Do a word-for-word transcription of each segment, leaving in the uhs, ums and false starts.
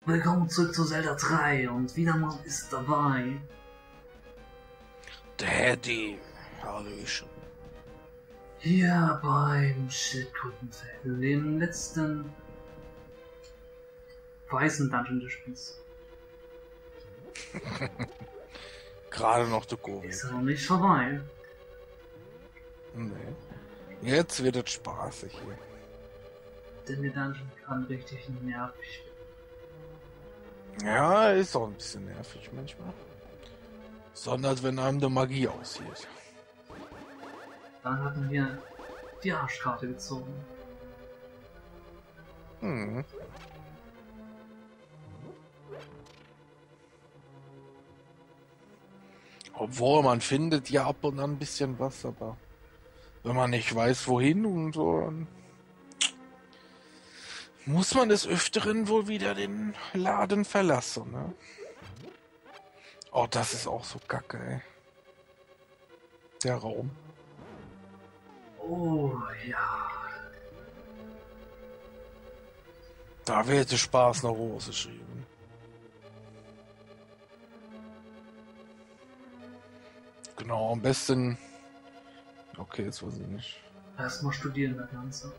Willkommen zurück zu Zelda drei und wieder mal ist dabei Daddy. Hallöchen. hier beim Schildkrötenfeld, dem letzten weißen Dungeon des Spiels. Gerade noch der Kurve. Ist aber noch nicht vorbei. Nee. Jetzt wird es spaßig hier. Denn der Dungeon kann richtig nervig werden. Ja, ist auch ein bisschen nervig manchmal. Sondern wenn einem der Magie aussieht. Dann hatten wir die Arschkarte gezogen. Hm. Obwohl man findet ja ab und an ein bisschen was, aber wenn man nicht weiß wohin und so, dann muss man des Öfteren wohl wieder den Laden verlassen, ne? Oh, das ist auch so kacke, ey. Der Raum. Oh ja. Da wird Spaß nach Hose schreiben. Genau, am besten... Okay, jetzt weiß ich nicht. Erstmal studieren das Ganze.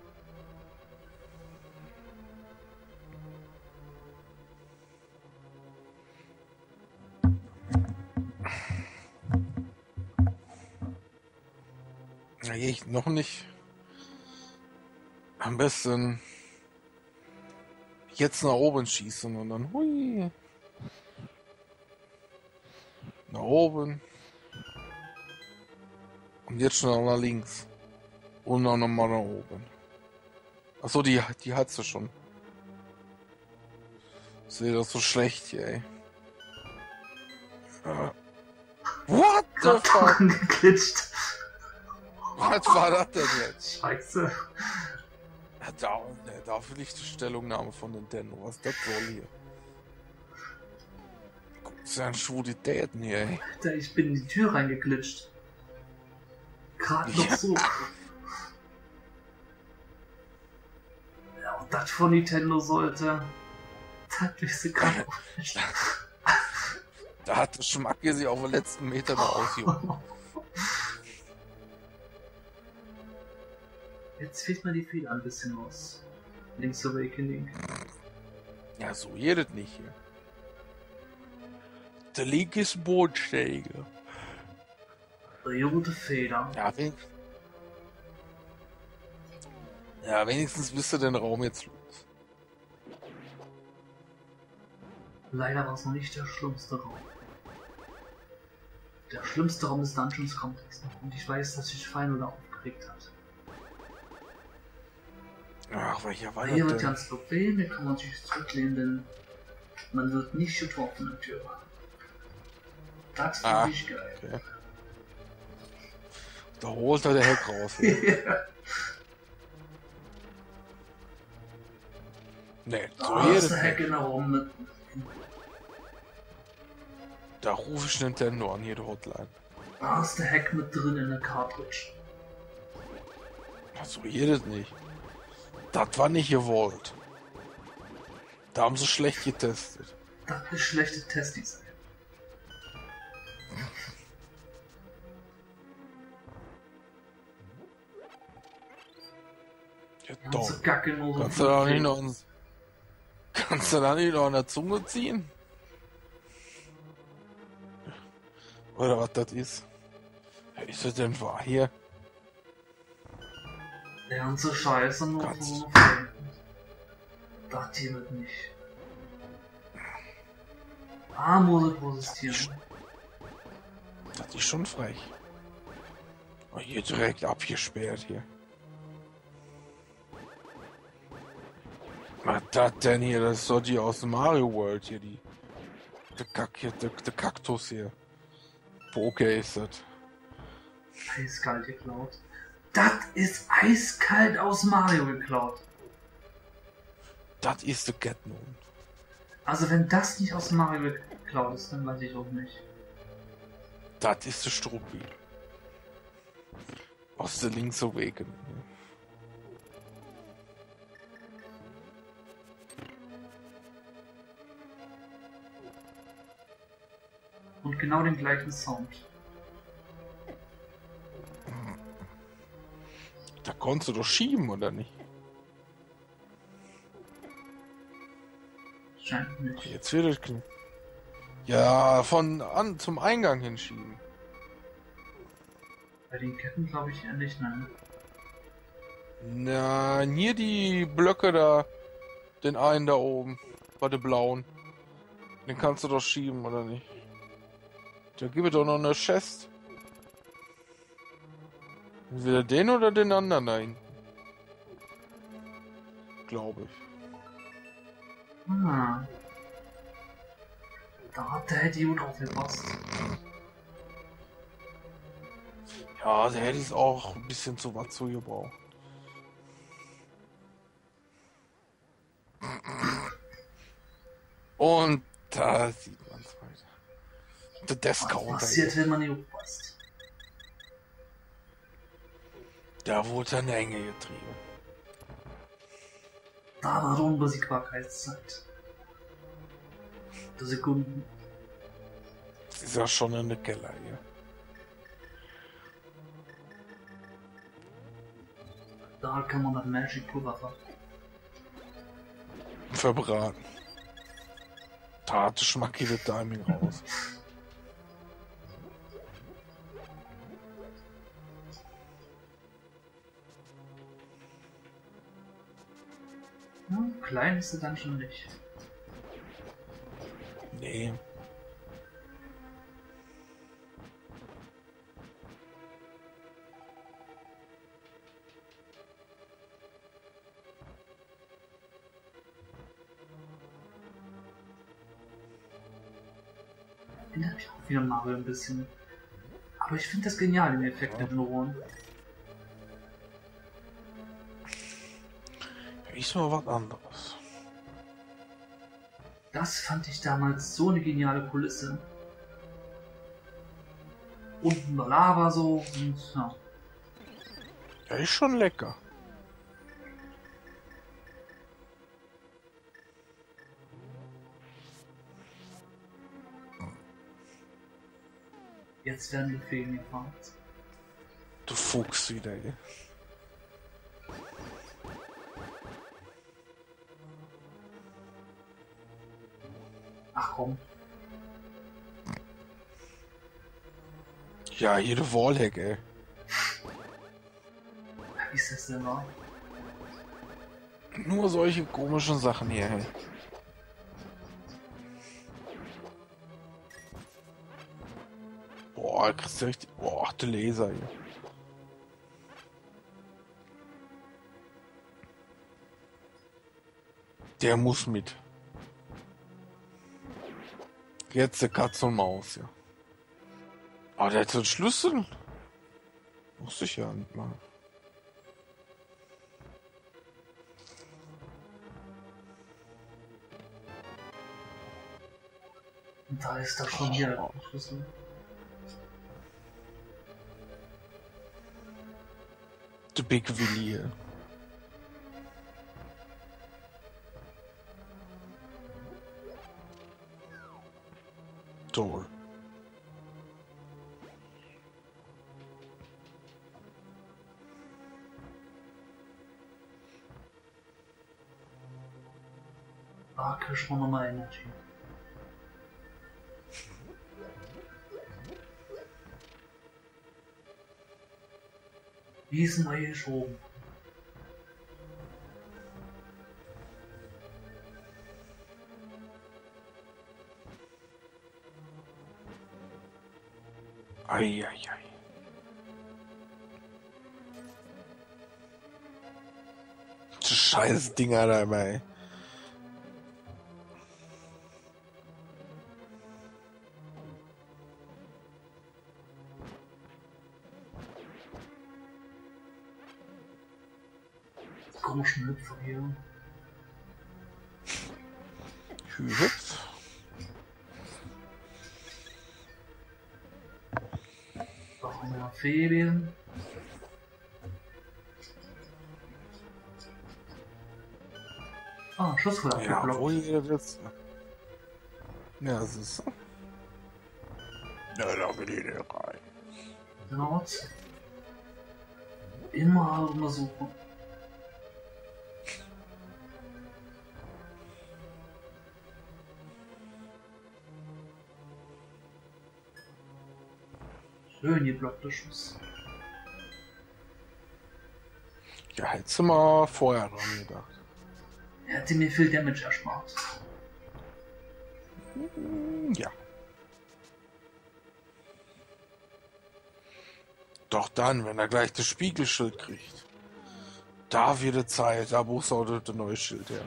Na, ich noch nicht. Am besten jetzt nach oben schießen und dann hui. Nach oben. Und jetzt schnell nach links. Und dann nochmal nach oben. Achso, die, die hat sie schon. Sehe das so schlecht hier, ey. Uh, what the fuck? Geklitscht. Was war das denn jetzt? Scheiße. Ja, da, da will ich die Stellungnahme von Nintendo. Was das soll hier? Guck, das sind Schwulitäten hier, ey. Alter, ich bin in die Tür reingeglitscht. Gerade noch Ja. so. Ja, und das von Nintendo sollte. Das wüsste gerade auch nicht. Da hat der Schmacke sich auf den letzten Meter noch ausgehoben. Jetzt fehlt mir die Feder ein bisschen aus. Link's Awakening. Ja, so geht es nicht hier. Der Link ist bodenständiger. Die rote Feder. Ja, wen... ja, wenigstens bist du den Raum jetzt los. Leider war es noch nicht der schlimmste Raum. Der schlimmste Raum des Dungeons kommt jetzt noch. Und ich weiß, dass sich Final da aufgeregt hat. Ach, welcher war Aber hier das wird denn? ganz bequem, hier kann man sich zurücklehnen, denn man wird nicht getroffen in der Tür. Das finde Ah, ich geil. okay. Da holt er der Heck raus. Hier. Nee, so Da geht ist es der Hack nicht. in der Raum mit. Da rufe ich Nintendo an, hier die Hotline. Da ist der Hack mit drin in der Cartridge. Ja, so geht es nicht. Das war nicht gewollt. Da haben sie schlecht getestet. Das ist schlechte Testdesign. Ja, Ja, doch. so Gacke nur so Kannst du da nicht noch an, kannst du da nicht noch an der Zunge ziehen? Oder was das ist? Wer ist das denn wahr hier? Der ganze Scheiße nur Katz. so eine Das hier wird nicht. Ah, Musik protestieren. Das ist schon frech. Oh, hier direkt abgesperrt hier. Was das denn hier? Das ist doch die aus dem Mario World hier, die. Der Kack hier, der, der Kaktus hier. Okay ist das. Eiskalt geklaut. Das ist eiskalt aus Mario geklaut. Das ist der Catmoon. Also wenn das nicht aus Mario geklaut ist, dann weiß ich auch nicht. Das ist der Struppi. Aus der Link's Awakening. Und genau den gleichen Sound. Da konntest du doch schieben, oder nicht? Scheint nicht. Jetzt wird es kn- Ja, von an zum Eingang hinschieben. Bei den Ketten glaube ich eher nicht, nein. Na, hier die Blöcke da, den einen da oben, bei den blauen. Den kannst du doch schieben, oder nicht? Da gibt es doch noch eine Chest. Entweder den oder den anderen da hinten. Glaube ich. Ah. Da hat der Idiot drauf gepasst. Ja, da hätte ich es auch ein bisschen zu was zu gebraucht. Und da sieht man es weiter. Der Was Discounter. passiert, wenn man nicht aufpasst? Da wurde eine Enge getrieben. Da war Unbesiegbarkeitszeit. Der Sekunden. Das ist ja schon in der Keller hier. Da kann man das Magic Pulver ver. Verbraten. Da hatte schmackige Timing raus. Ja, klein ist sie dann schon nicht. Nee. Erinnert mich auch wieder Mario ein bisschen. Aber ich finde das genial, den Effekt Ja. mit den Ohren. Ist mal was anderes. Das fand ich damals so eine geniale Kulisse. Unten war Lava so und ja. Ja, ist schon lecker. Jetzt werden die Feen gefahren. Du Fuchs wieder hier. Ach komm. Ja, jede Wallhack, ey. Wie ist das denn wahr? Nur solche komischen Sachen hier, ey. Boah, kriegst du richtig. Boah, der Laser hier. Der muss mit. Jetzt der Katze und Maus, ja. Ah, der hat so einen Schlüssel. Muss ich ja nicht mal. Und da ist doch schon hier der Schlüssel. The Big Willy hier. Toll. Da kriegt man nochmal Energy. Wie ist denn da hier geschoben? Eieiei. Die scheiß Dinger da immer, ey. Komischen Hüpfer hier. Hühüpf. Da haben wir Ferien. Ah, Schussfeuer Ja, abgeblockt. wo ihr jetzt. Ja, es ist. Ja, da will ich nicht rein. Dort. Immer untersuchen. Schön geblockter Schuss. Ja, hättest du mal vorher dran gedacht. Er hätte mir viel Damage erspart. Ja. Doch dann, wenn er gleich das Spiegelschild kriegt. Da wird es Zeit, da brauchst du auch das neue Schild her.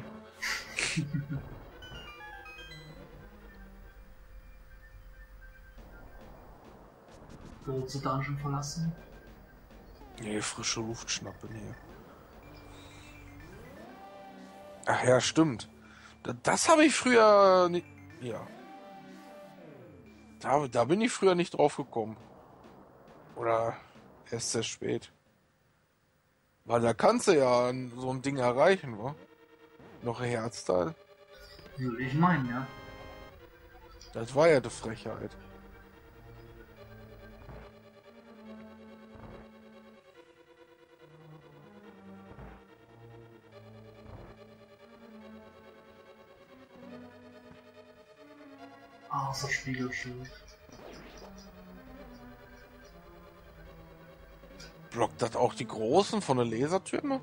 Große Dungeon verlassen. Nee, frische Luft schnappen hier. Ach ja, stimmt. Das, das habe ich früher nicht. Ja. Da, da bin ich früher nicht drauf gekommen. Oder erst sehr spät. Weil da kannst du ja so ein Ding erreichen, wa? Noch ein Herzteil. Würde ich meinen, ja. Das war ja die Frechheit. Außer Spiegelschild. Blockt das auch die Großen von der Lasertürme?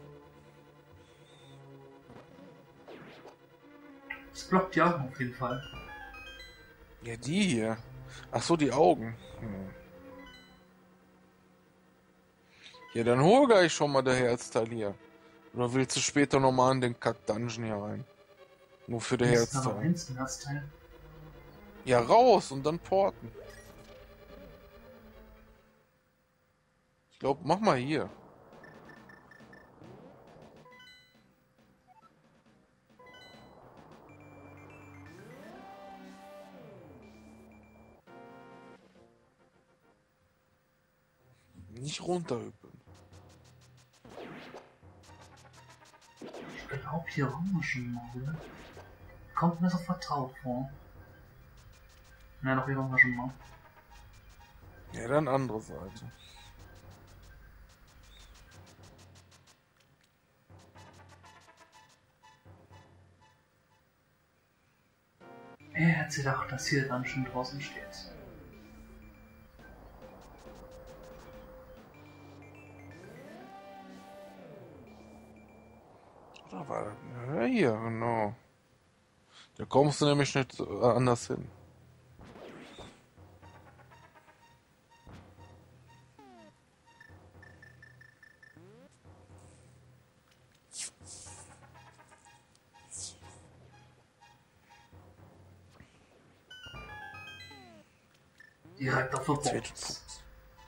Das blockt die Augen auf jeden Fall. Ja, die hier. Ach so, die Augen. Hm. Ja, dann hol gleich schon mal der Herzteil hier. Oder willst du später nochmal in den Kack-Dungeon hier rein? Nur für den Ist da noch Herzteil. eins im Herzteil? Ja, raus und dann porten. Ich glaube, mach mal hier. Nicht runterhüppeln. Ich glaube, hier haben wir schon mal, oder? Kommt mir so vertraut vor. Na, doch, hier waren wir schon mal. Ja, dann andere Seite. Er hat sich gedacht, dass hier dann schon draußen steht. Oder war das? Ja, hier, genau. Da kommst du nämlich nicht äh, anders hin. Direkt auf der Zweite Box. Fuchs.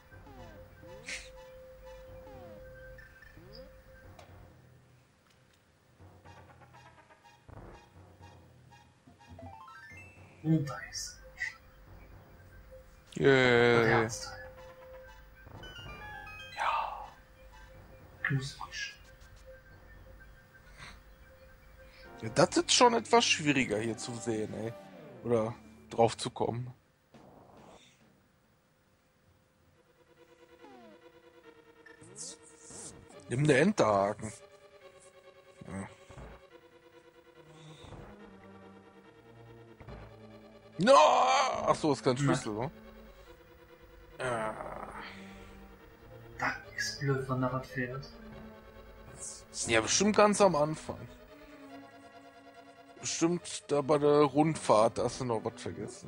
Und da ist der Yeah. Herzteil. Ja. Knusprig. Ja, das ist schon etwas schwieriger hier zu sehen, ey. Oder drauf zu kommen. Nimm den Enterhaken. Ja. No! Ach so, ist kein Schlüssel, ne? Ah. Das ist blöd, wenn da was fährt. Ja, bestimmt ganz am Anfang. Bestimmt da bei der Rundfahrt hast du noch was vergessen.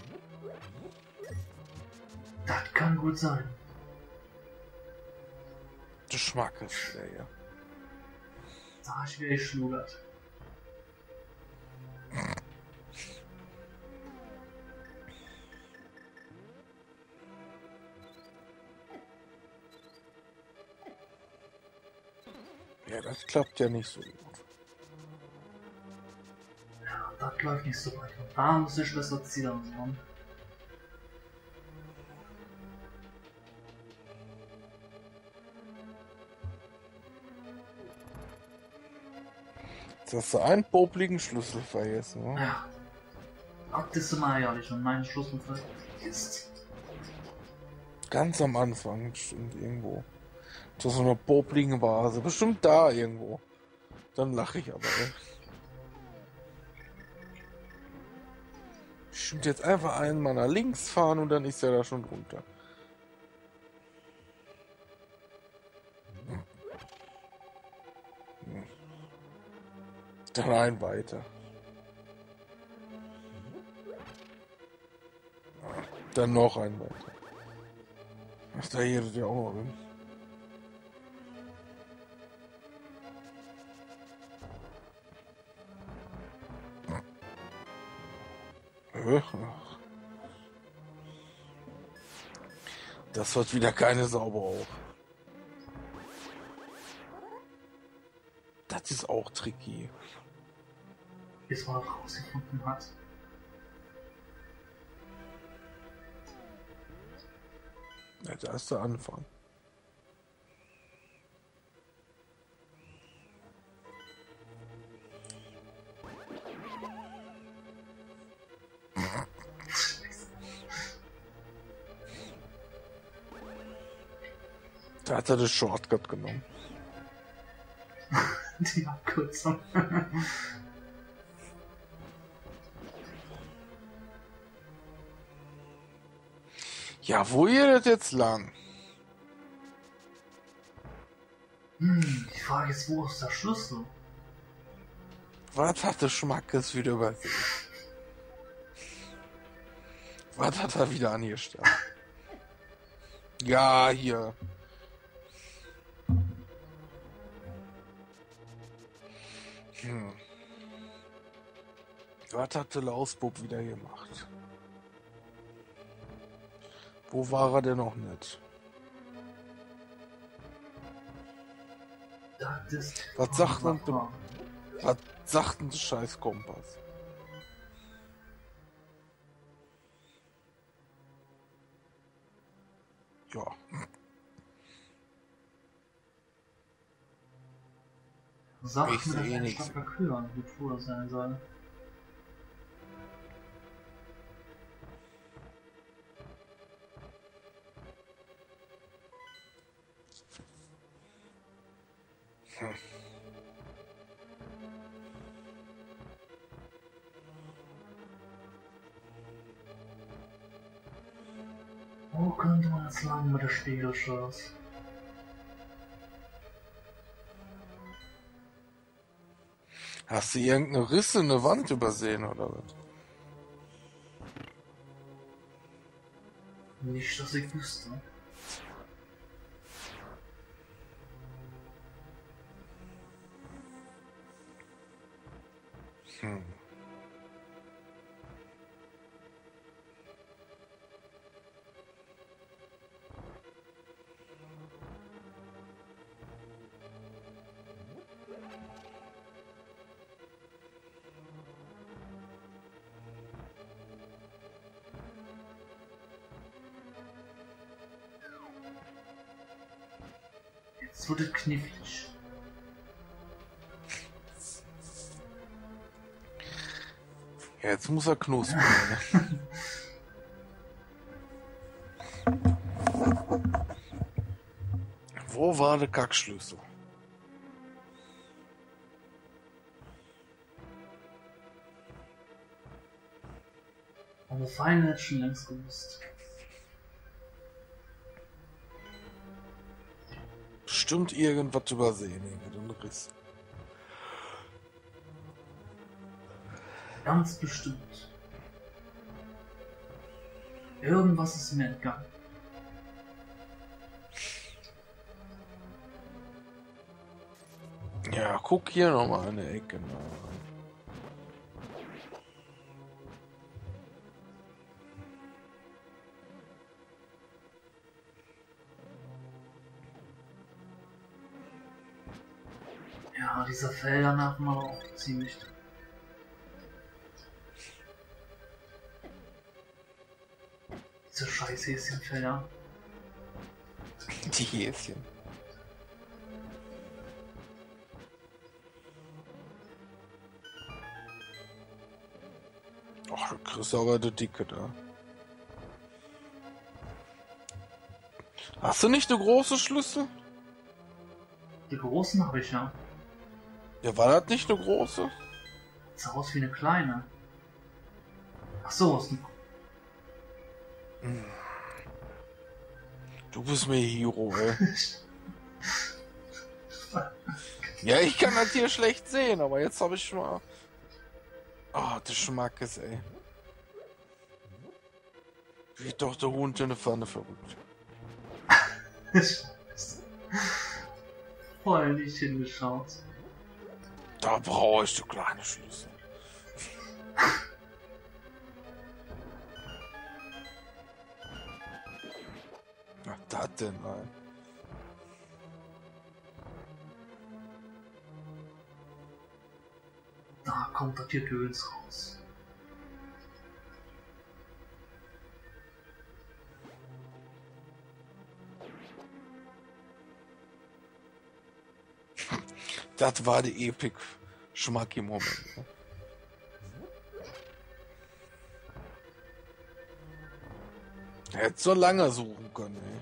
Das kann gut sein. Der Schmack ist der hier. Da hab ich wieder geschludert. Ja, das klappt ja nicht so gut. Ja, das läuft nicht so weit. Da muss ich besser ziehen. So. Jetzt hast du einen popligen Schlüssel vergessen, ne? Ja. Ab das ist mal ehrlich und mein Schlussunfall ist. Ganz am Anfang, bestimmt irgendwo. Das ist so eine boblige Vase. Bestimmt da irgendwo. Dann lache ich aber, ey. Ich stimmt jetzt einfach einmal nach links fahren und dann ist er da schon drunter. Dann ein weiter. Dann noch ein weiter. Ach, da hier ist ja auch noch drin. Das wird wieder keine Sauber auf. Das ist auch tricky. Bis man rausgefunden hat. Ja, da ist der Anfang. Da hat er das Shortcut genommen. Die Abkürzung. Ja, wo geht das jetzt lang? Hm, die Frage ist, wo ist der Schlüssel? Was hat der Schmackes wieder übersehen? Was hat er wieder angestellt? Ja, hier. Hm. Was hat der Lausbub wieder gemacht? Wo war er denn noch nicht? Das ist Was sagt denn, was sagt denn der scheiß Kompass? Ja. Sag Ich mir, dass seh ein nix. Stockwerk höher wie früher sein soll. Hm. Wo könnte man jetzt lang mit der Spiegelschutz? Hast du irgendeine Risse in der Wand übersehen oder was? Nicht, dass ich wüsste. Hm. Jetzt wird es knifflig. Ja, jetzt muss er knuspern. Ne? Wo war der Kackschlüssel? Aber Feine hat schon längst gewusst. Bestimmt irgendwas übersehen, irgendein Riss. Ganz bestimmt. Irgendwas ist mir entgangen. Ja, guck hier nochmal in der Ecke. Na. Ja, dieser Felder nach mal auch ziemlich. Diese scheiß Häschenfelder. Die Häschen. Ach, du kriegst aber die Dicke da. Hast du nicht eine große Schlüssel? Die großen habe ich ja. Ja, war das nicht eine große? Sah aus wie eine kleine. Ach so, ist ein... Du bist mir Hero, ey. Ja, ich kann das hier schlecht sehen, aber jetzt habe ich schon mal... Oh, das Schmackes, ey. Wie doch der Hund in der Pfanne verrückt. Voll nicht hingeschaut. Da brauche ich so kleine Schlüssel. Was das denn, nein? Da kommt das Gedöns raus. Das war die Epic Schmack im Moment. Ne? Hätte so lange suchen können, ey.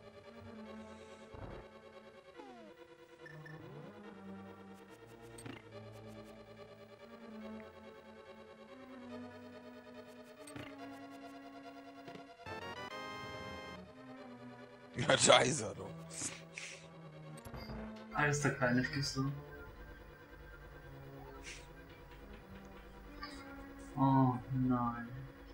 Ja, scheiße, du. Alles der kleine Schlüssel. Oh nein.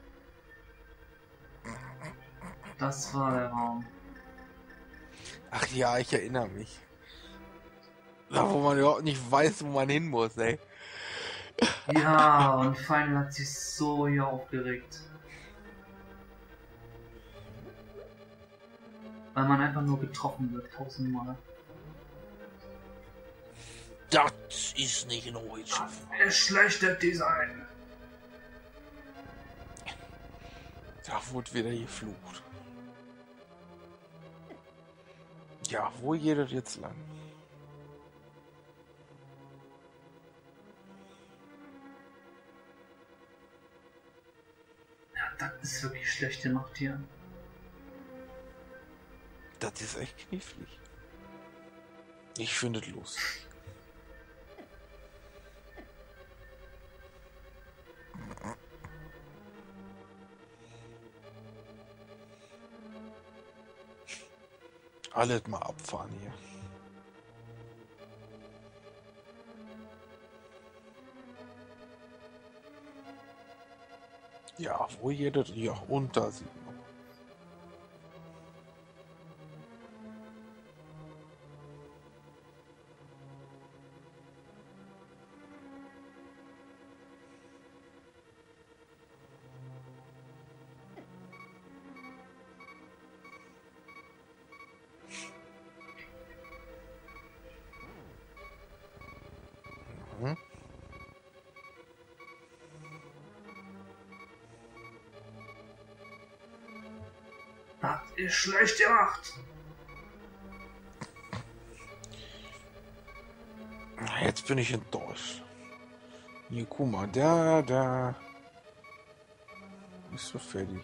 Das war der Raum. Ach ja, ich erinnere mich. Da, wo man überhaupt nicht weiß, wo man hin muss, ey. Ja, und Final hat sich so hier aufgeregt. Weil man einfach nur getroffen wird, tausendmal. Das ist nicht neu schaffen. Ein schlechtes Design. Da wurde wieder geflucht. Ja, wo geht das jetzt lang? Ja, das ist wirklich schlecht gemacht hier. Das ist echt knifflig. Ich finde es lustig. Alles mal abfahren hier. Ja, wo jeder... Ja, und da sieht man. Mhm. Das ist schlecht gemacht. Jetzt bin ich enttäuscht. Hier, guck mal, da, da. Ist so fertig.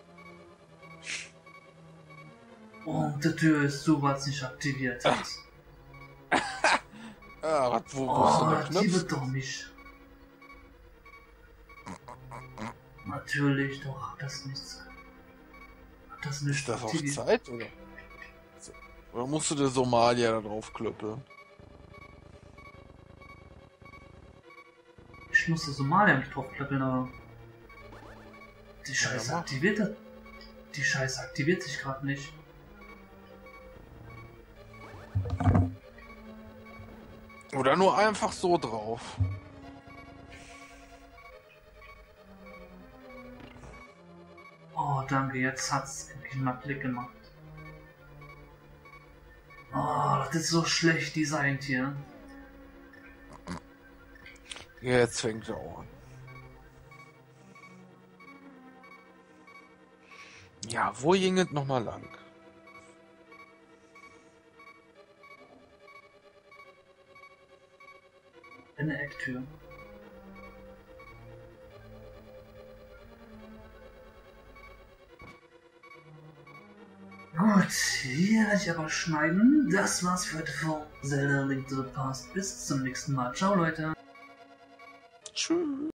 Und die Tür ist so, was nicht aktiviert hat. Ah, was, wo, wo ist denn der Oh, die Knopf? wird doch nicht. Natürlich, doch, hat das nichts. Hat das nicht Ist das auf aktiviert? Zeit, oder? Oder musst du der Somalier da drauf klöppeln? Ich musste Somalia nicht draufklappeln, aber. Die Scheiße mach. aktiviert das. Die Scheiße aktiviert sich gerade nicht. Oder nur einfach so drauf. Oh, danke, jetzt hat's wirklich mal Klick gemacht. Oh, das ist so schlecht designt hier. Jetzt fängt er an. Ja, wo ging es nochmal lang? Eine Ecktür. Gut, hier werde ich aber schneiden. Das war's für heute von Zelda Link to the Past. Bis zum nächsten Mal. Ciao, Leute. Tschüss.